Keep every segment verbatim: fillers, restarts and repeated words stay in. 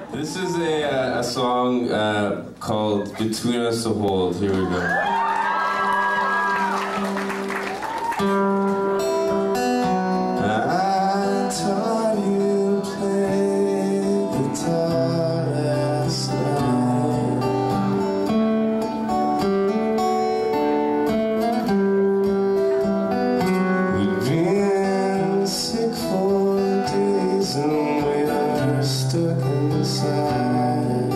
This is a, uh, a song uh, called Between Us to Hold. Here we go. I taught you to play guitar last night. We'd been sick for days and we were stuck inside.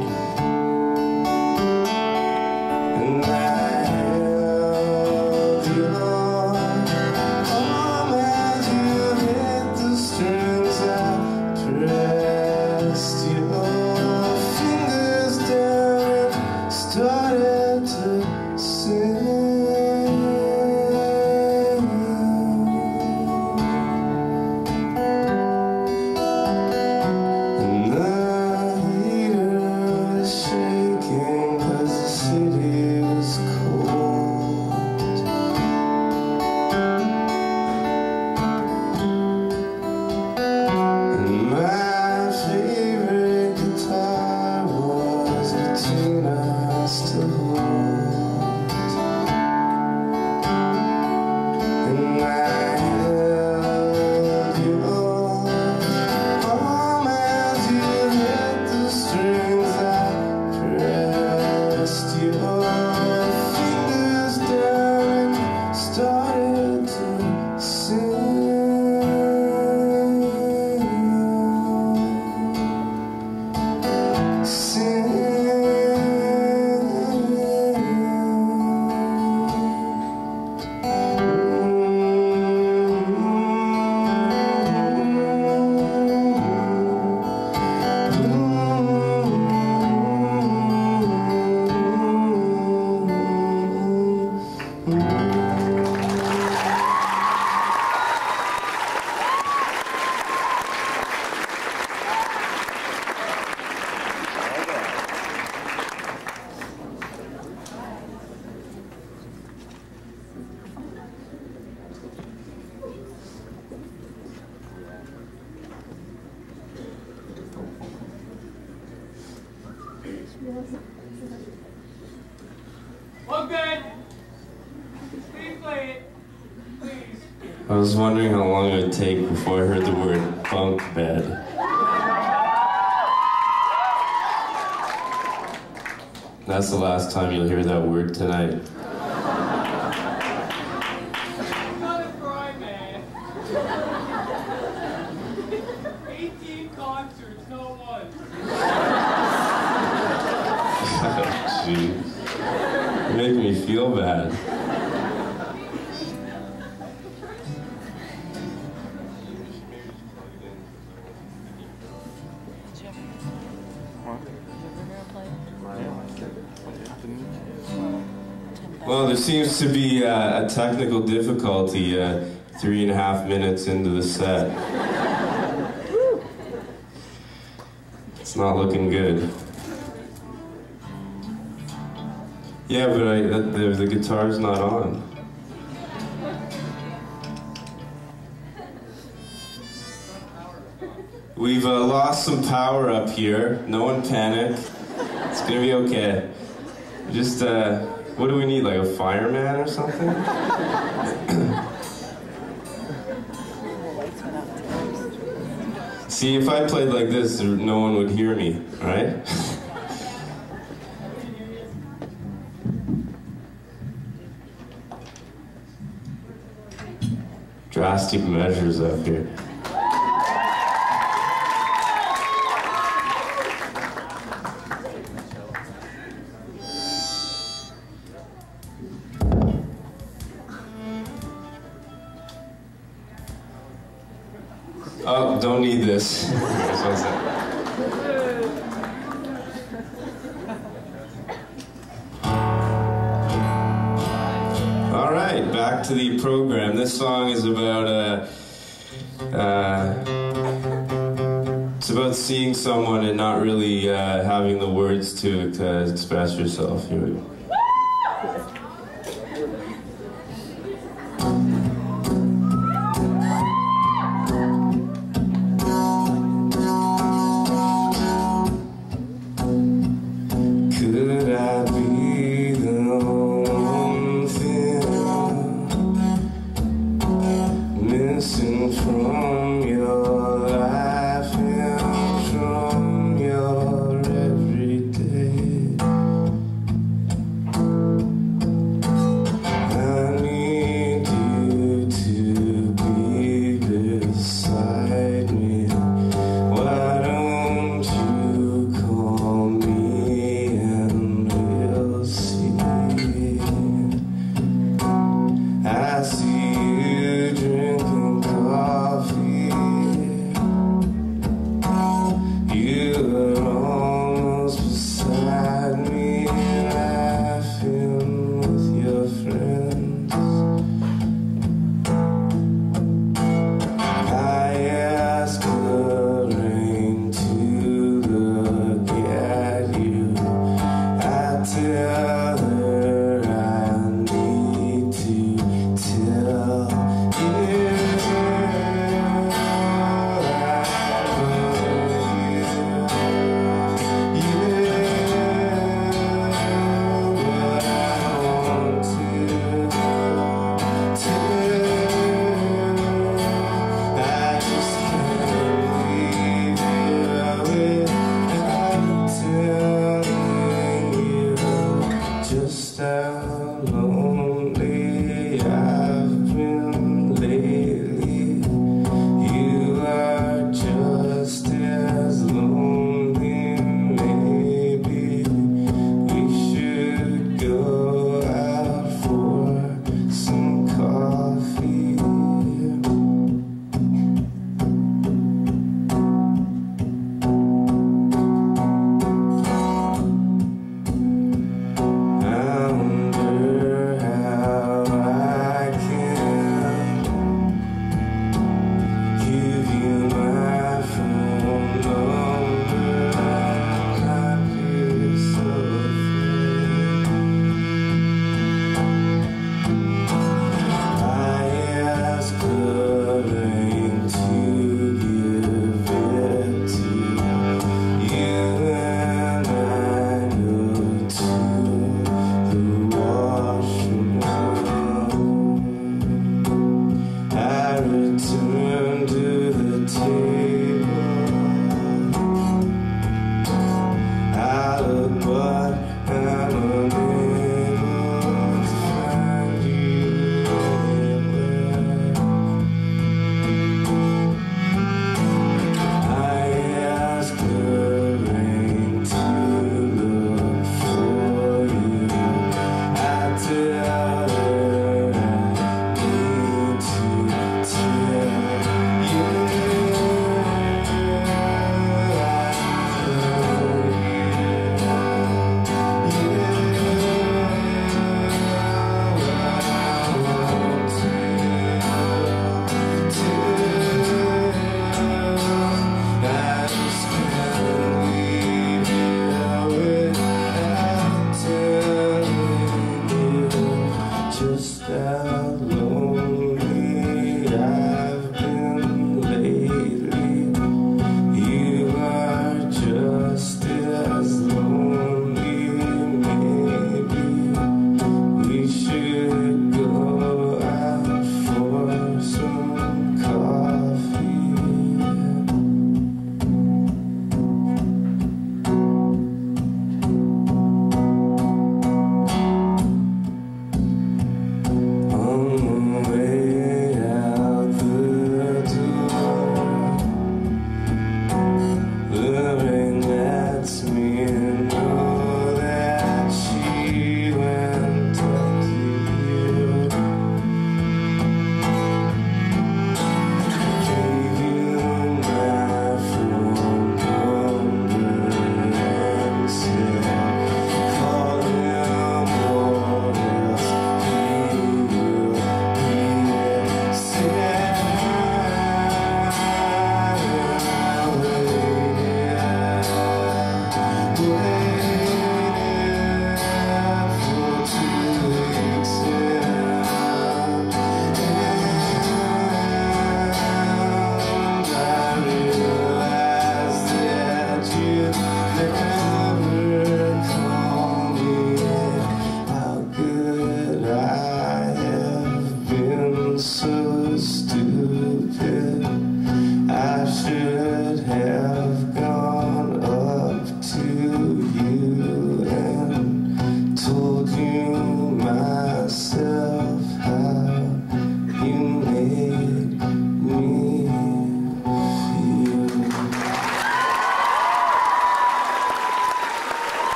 And I held your arm as you hit the strings. I pressed your fingers down and started to sing. And the heater was shaking 'cause the city was cold. And my favorite guitar was between us to hold. And I held your arm as you hit the strings. I pressed your fingers down and started to sing. Okay. Please play it. Please. I was wondering how long it would take before I heard the word bunk bed. That's the last time you'll hear that word tonight. I'm not a cry, man. eighteen concerts, no one. Jeez. You make me feel bad. Well, there seems to be uh, a technical difficulty uh, three and a half minutes into the set. It's not looking good. Yeah, but I, the, the guitar's not on. We've uh, lost some power up here. No one panic. It's gonna be okay. Just, uh, what do we need, like a fireman or something? See, if I played like this, no one would hear me, right? Drastic measures up here. Oh, don't need this. All right, back to the program. This song is about uh, uh, it's about seeing someone and not really uh, having the words to, to express yourself. Here we go.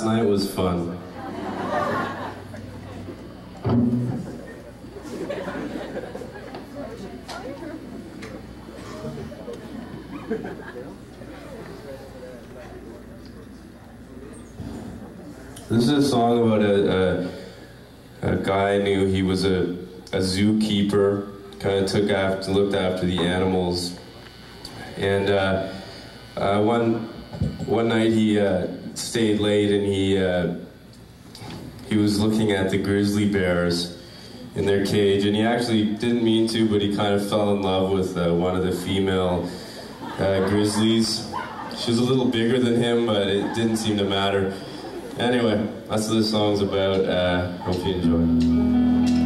night was fun. This is a song about a, a, a guy I knew. He was a, a zookeeper, kind of took after, looked after the animals. And uh, uh, one one night he uh, stayed late, and he uh, he was looking at the grizzly bears in their cage, and he actually didn't mean to, but he kind of fell in love with uh, one of the female uh, grizzlies. She was a little bigger than him, but it didn't seem to matter. Anyway, that's what this song's about. Uh, hope you enjoy.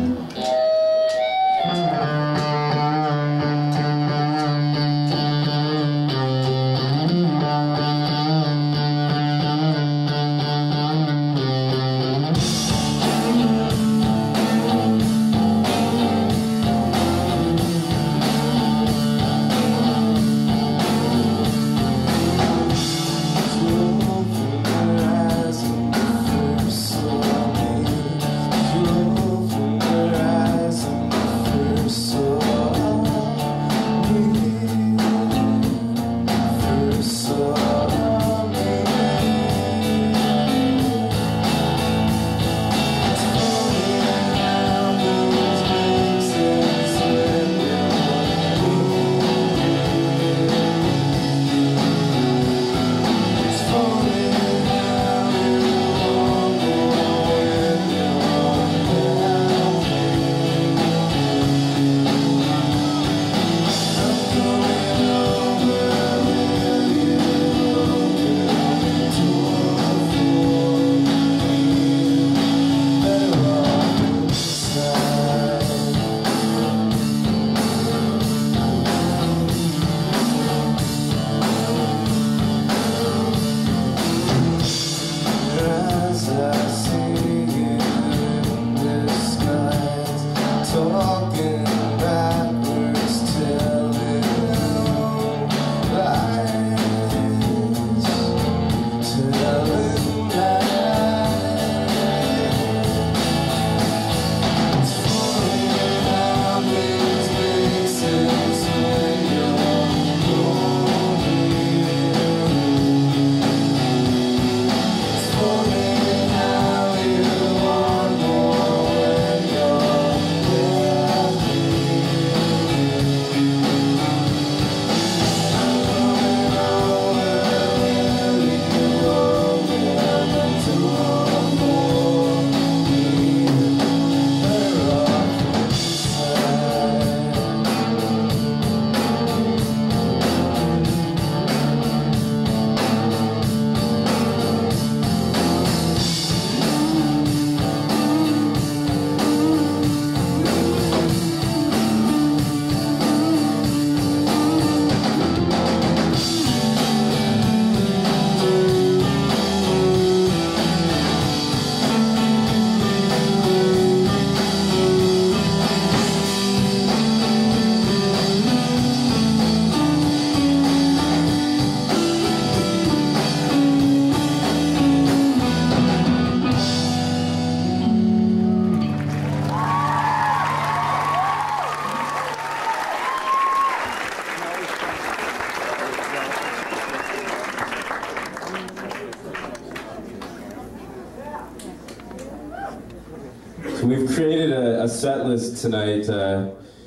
We've created a, a set list tonight, uh,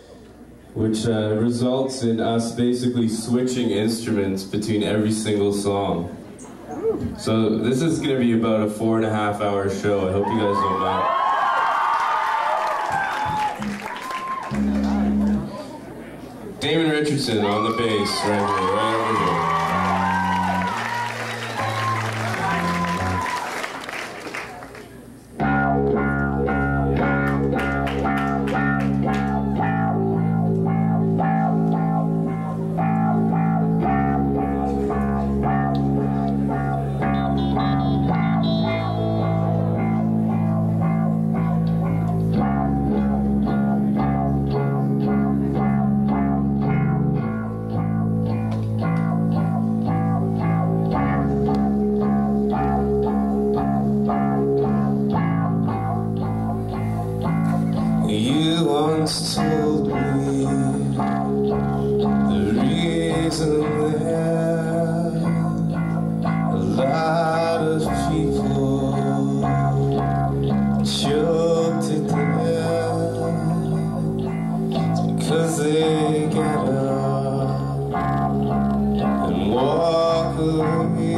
which uh, results in us basically switching instruments between every single song. So this is going to be about a four and a half hour show. I hope you guys don't mind. Damon Richardson on the bass, right here, right over here. they get up and walk away,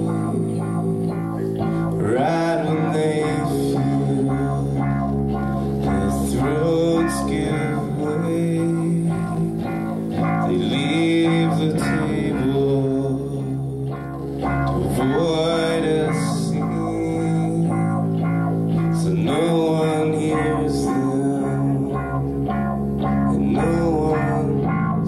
right when they feel their throats give way, they leave the table to avoid a scene, so no one hears them and no one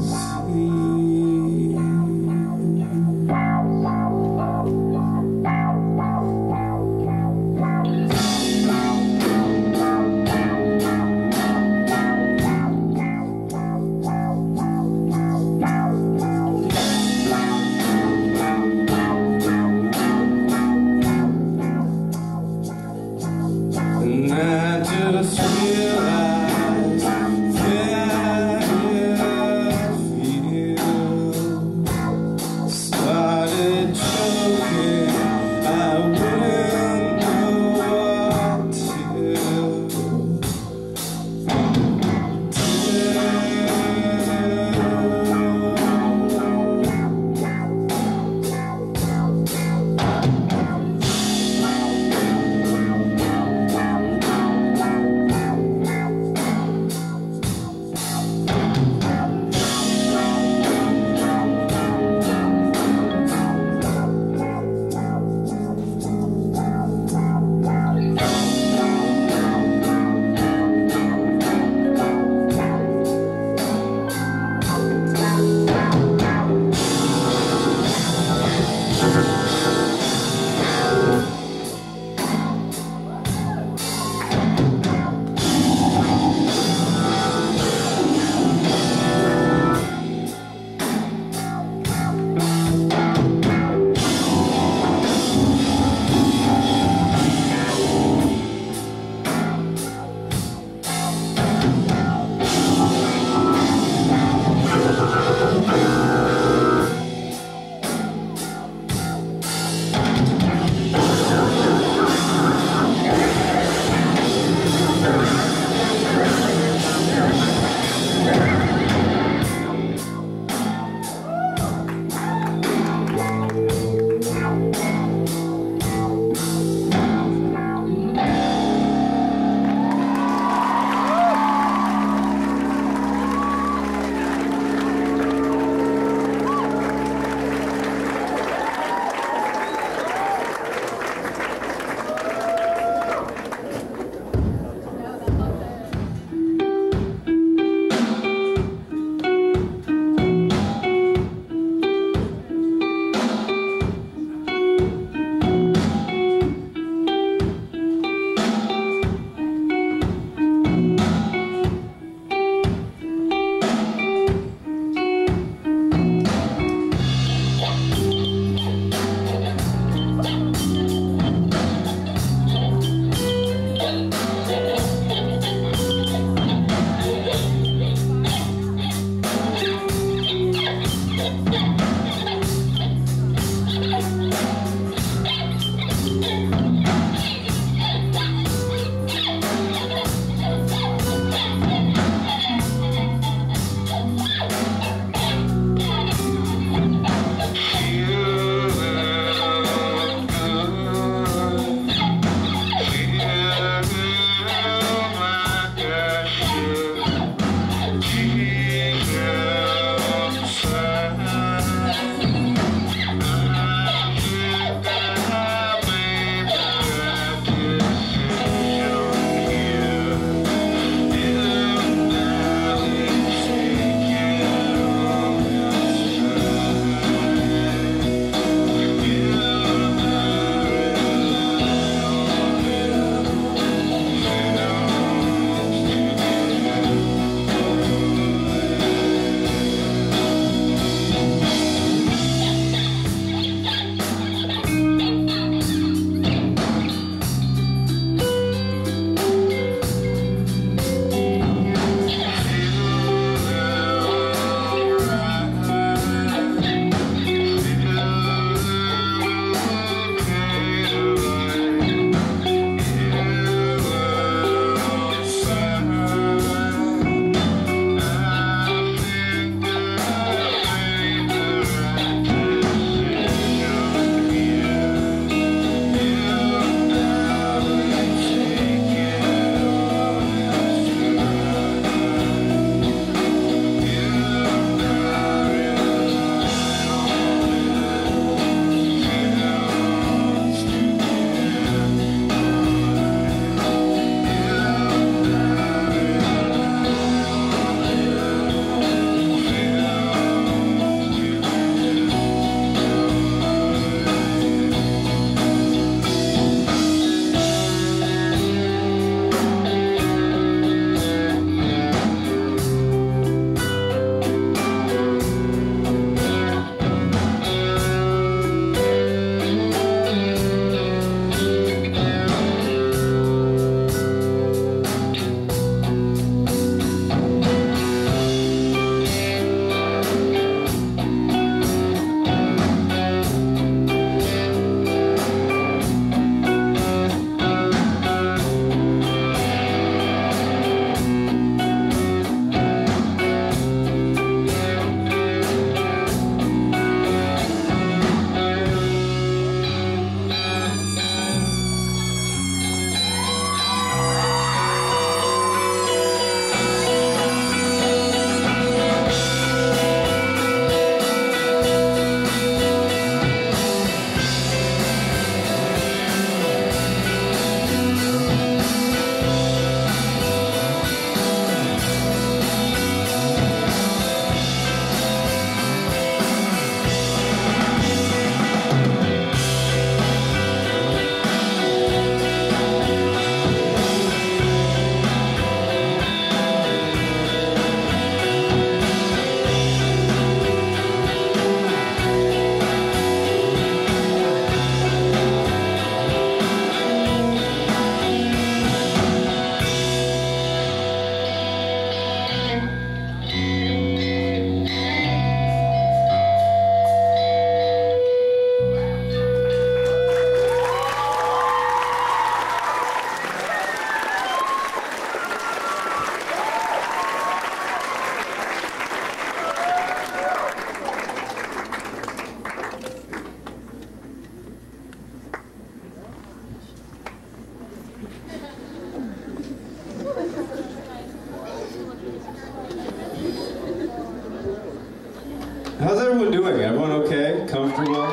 How's everyone doing? Everyone okay? Comfortable?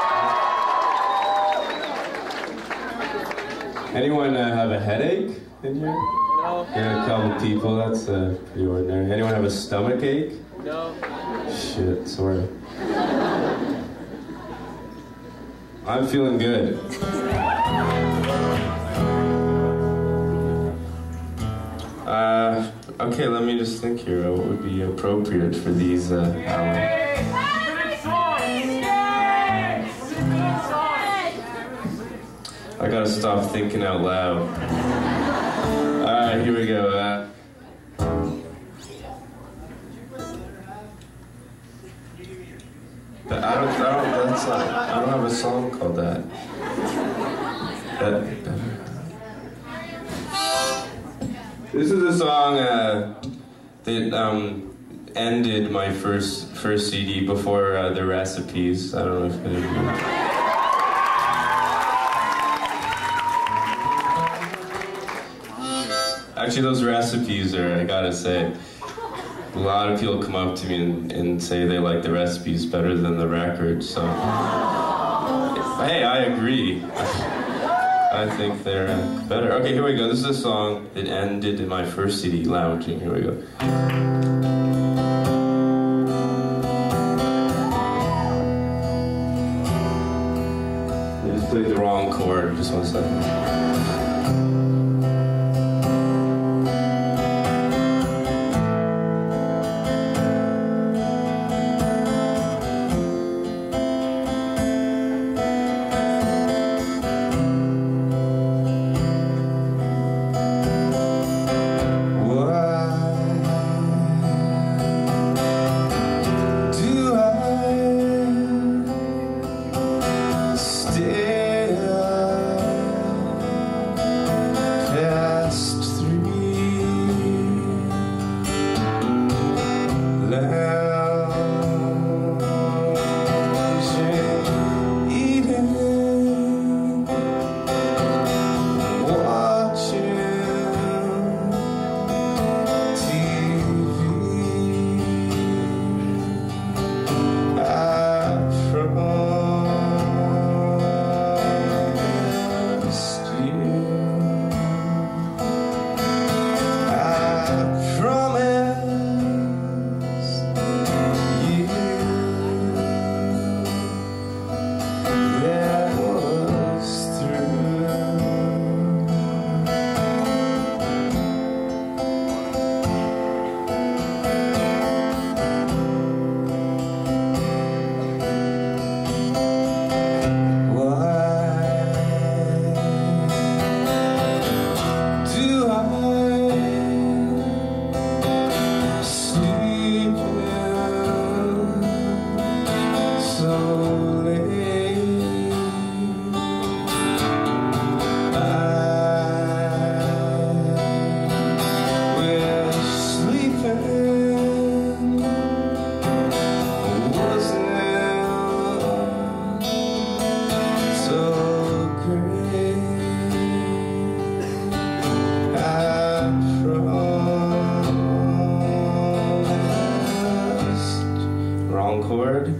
Anyone uh, have a headache in here? No. Yeah, a couple people. That's uh, pretty ordinary. Anyone have a stomach ache? No. Shit, sort of. I'm feeling good. Uh, okay, let me just think here. What would be appropriate for these uh, hours? I gotta stop thinking out loud. Alright, here we go. Uh, but I don't, I don't, that's not, I don't have a song called that. That, that. This is a song uh, that um, ended my first first C D before uh, the recipes. I don't know if any of you. Actually, those recipes are, I gotta say, a lot of people come up to me and, and say they like the recipes better than the record, so... Hey, I agree. I think they're uh, better. Okay, here we go. This is a song that ended in my first C D, Lounging. Here we go. I just played the wrong chord. Just one second. Chord.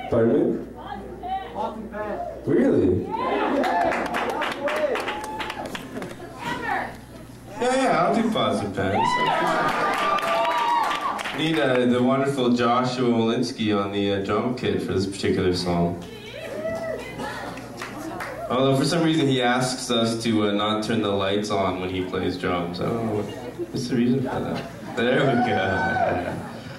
Pardon me? Really? Yeah, yeah, I'll do pots and pans. Need uh, the wonderful Joshua Walensky on the uh, drum kit for this particular song. Although for some reason he asks us to uh, not turn the lights on when he plays drums. I don't know what, what's the reason for that. There we go.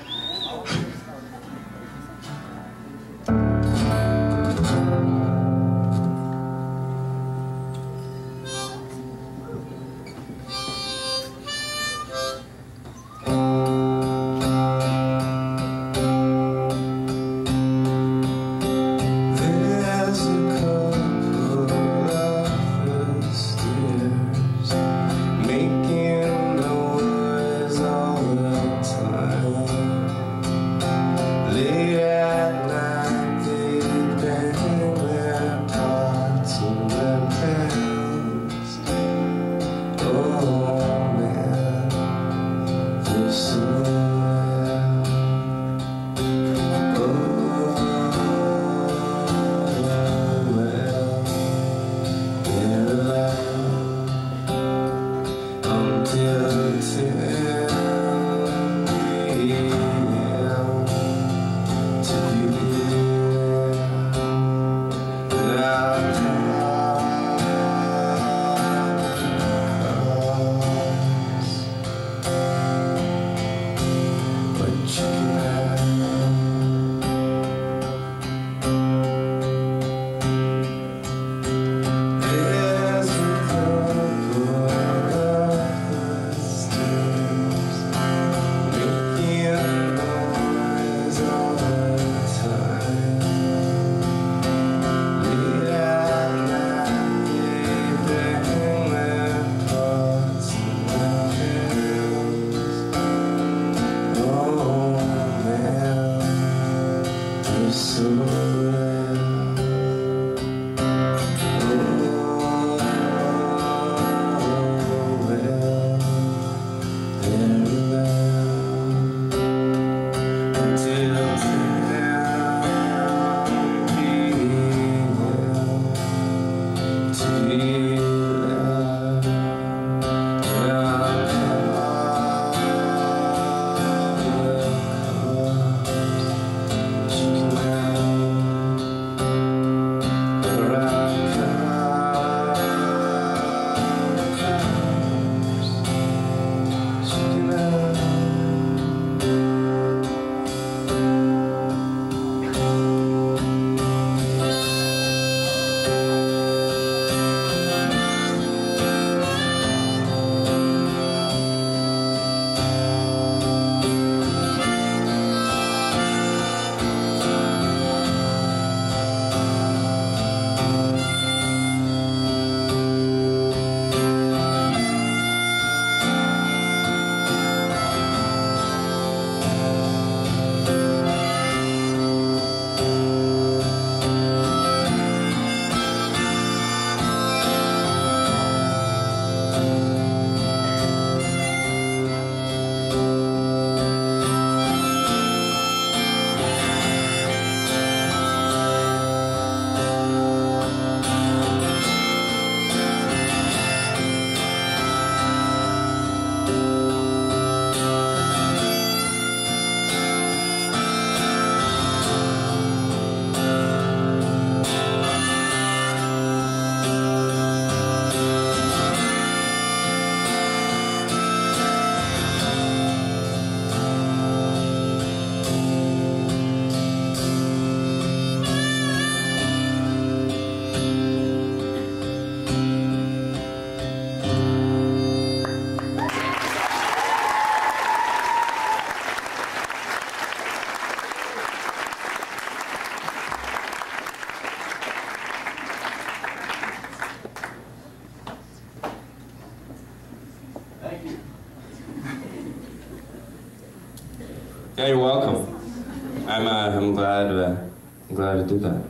Yeah, you're welcome. I'm, uh, I'm glad, uh, I'm glad to do that.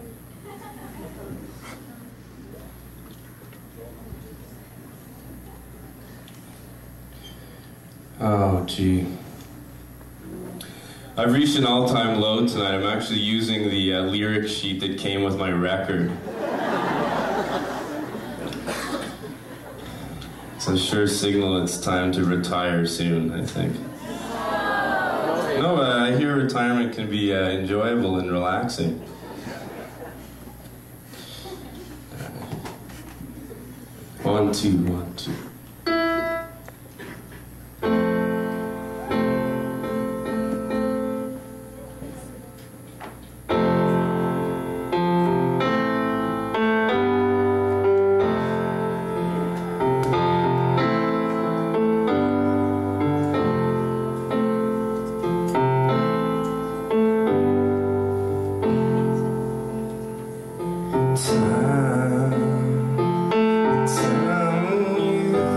Oh, gee. I've reached an all-time low tonight. I'm actually using the uh, lyric sheet that came with my record. It's a sure signal it's time to retire soon, I think. No, uh, I hear retirement can be uh, enjoyable and relaxing. One, two, one, two. Time, time you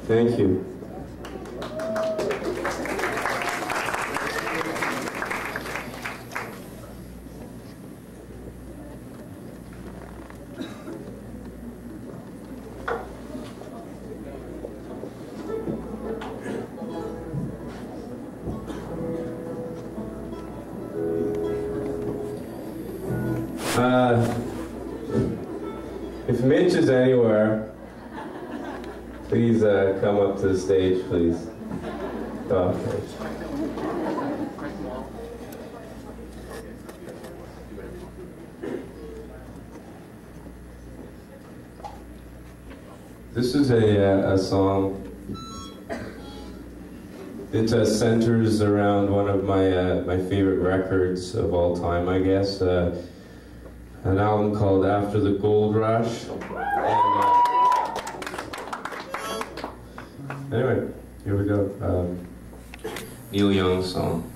Thank you. Uh, if Mitch is anywhere, please uh, come up to the stage, please. Oh, okay. This is a, uh, a song. It uh, centers around one of my uh, my favorite records of all time, I guess. Uh, an album called After the Gold Rush. And, uh, anyway, here we go. Um, Neil Young song.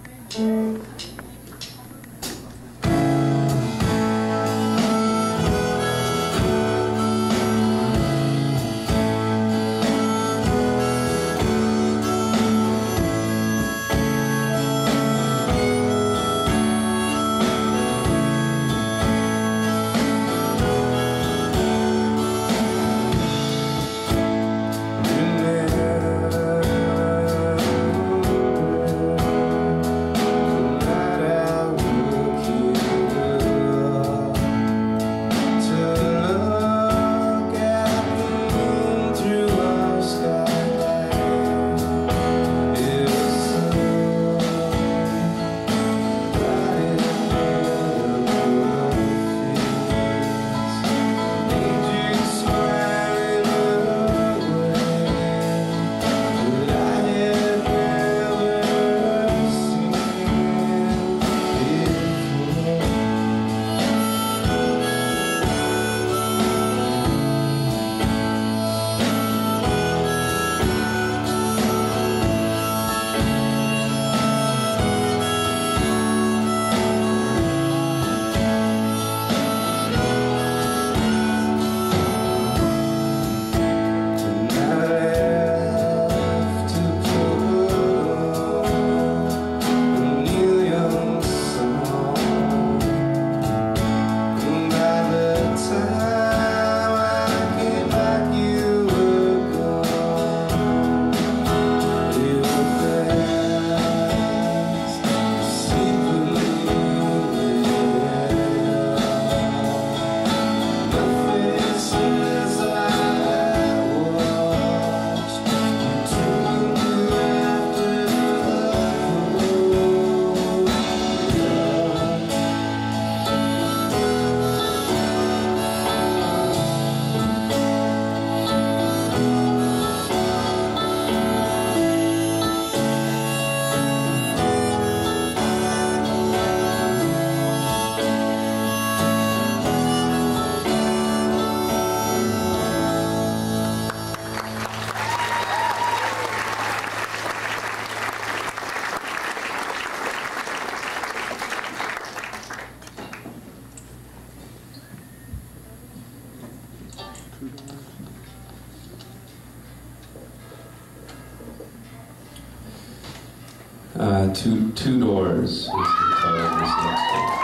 Uh, two, two doors is the title of this next one.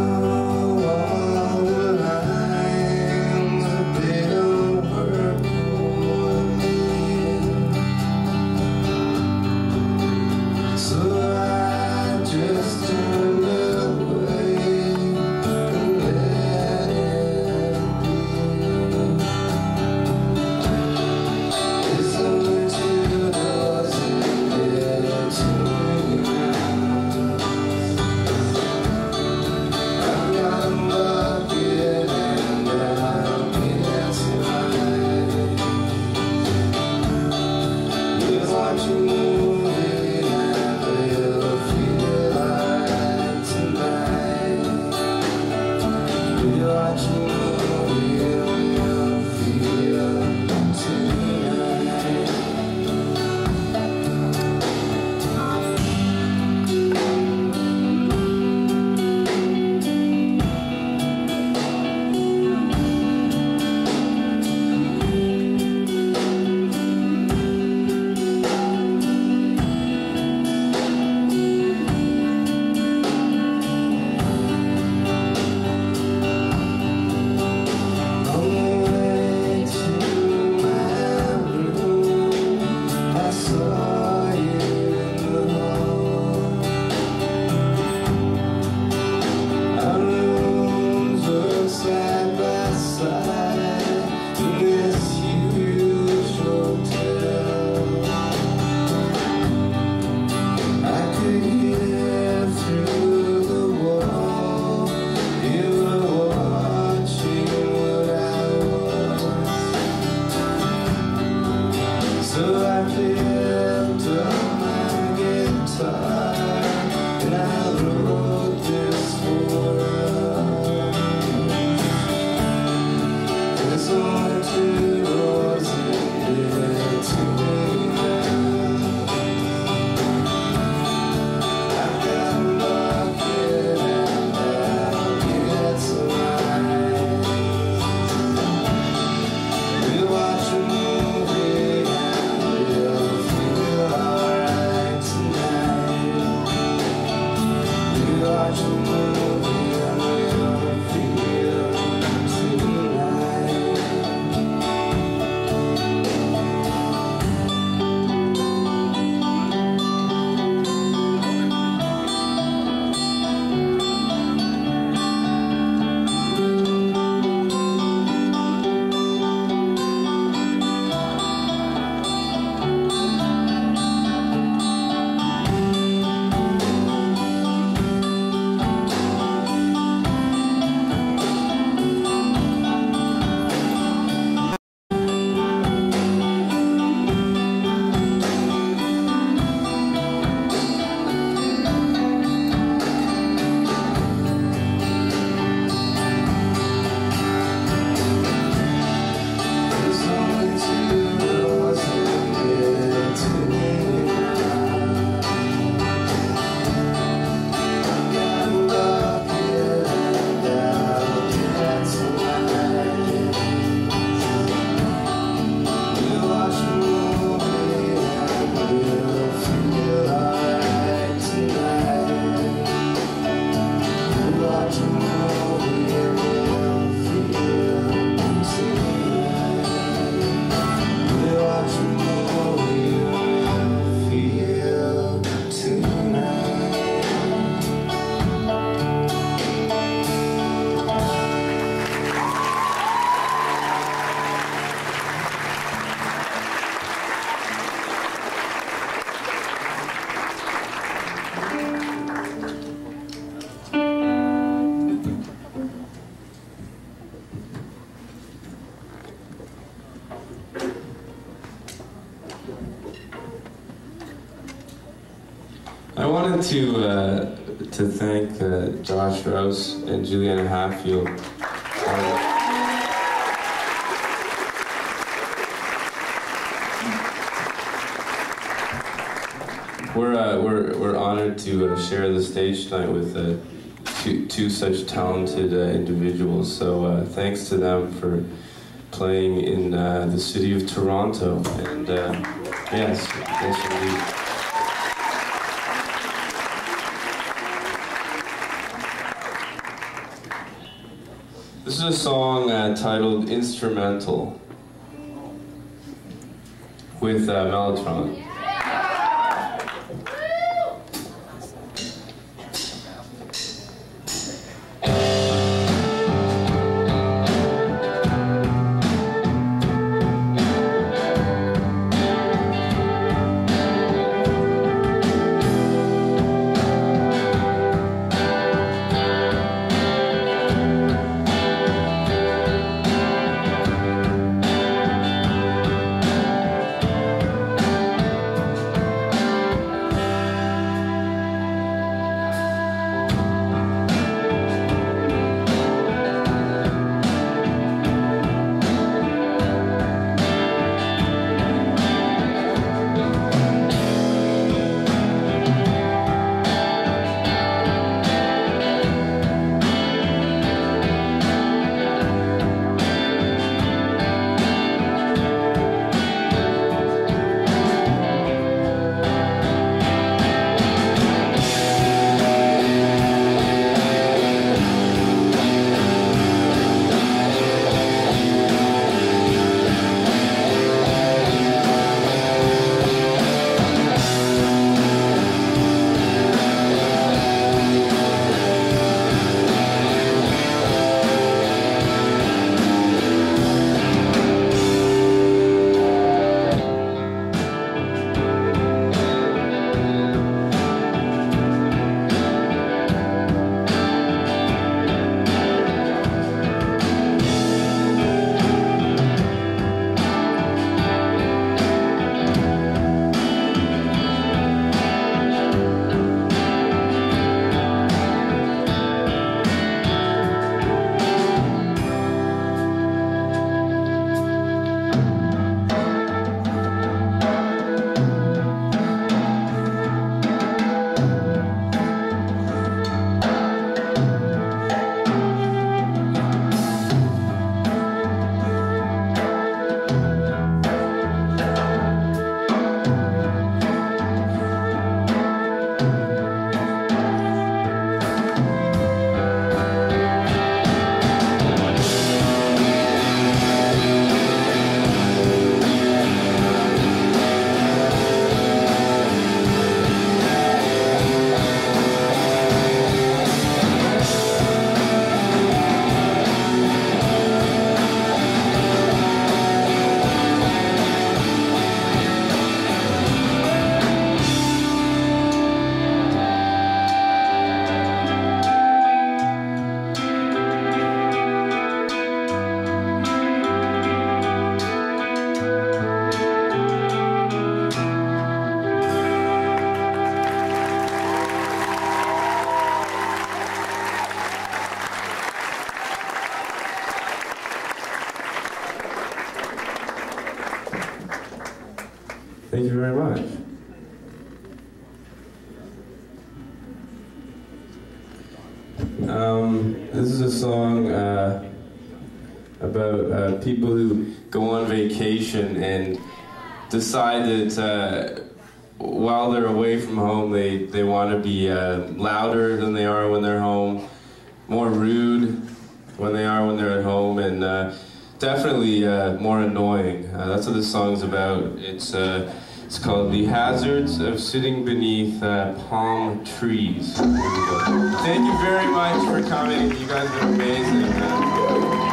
All the lines, they don't work. I wanted to uh, to thank uh, Josh Rouse and Juliana Hatfield. Um, we're uh, we're we're honored to uh, share the stage tonight with uh, two, two such talented uh, individuals. So uh, thanks to them for playing in uh, the city of Toronto. And uh, yes, thanks indeed. This is a song uh, titled Instrumental with uh, Mellotron. Um, this is a song uh, about uh, people who go on vacation and decide that uh, while they're away from home, they, they want to be uh, louder than they are when they're home, more rude when they are when they're at home, and uh, definitely uh, more annoying. Uh, that's what this song's about. It's uh, it's called "The Hazards of Sitting Beneath uh, Palm Trees." Here we go. Thank you very much for coming. You guys are amazing, man.